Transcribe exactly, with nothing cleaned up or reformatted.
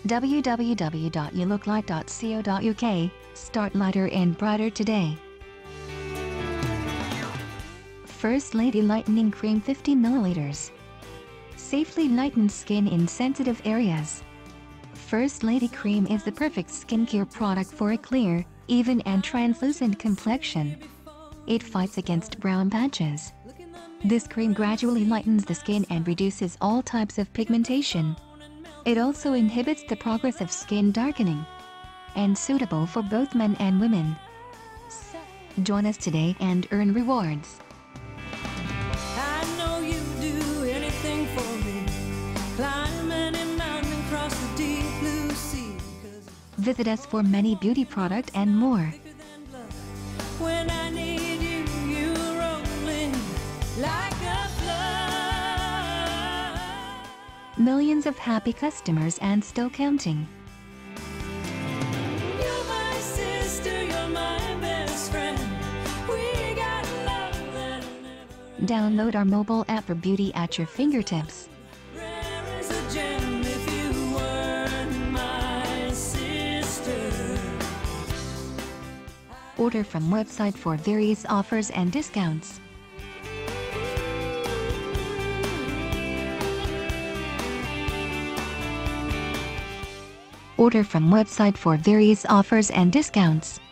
w w w dot you look light dot co dot u k. Start lighter and brighter today. First Lady Lightening Cream fifty milliliters. Safely lightens skin in sensitive areas. First Lady Cream is the perfect skincare product for a clear, even and translucent complexion. It fights against brown patches. This cream gradually lightens the skin and reduces all types of pigmentation. It also inhibits the progress of skin darkening, and suitable for both men and women. Join us today and earn rewards. I know you do anything for me. Climb any mountain, cross the deep blue sea. Visit us for many beauty product and more. When I need you, you're rolling like a flood. Millions of happy customers and still counting. You're my sister, you're my best friend. We got love that'll never. Download our mobile app for beauty at your fingertips. Rare as a gem if you weren't my sister. Order from website for various offers and discounts. Order from website for various offers and discounts.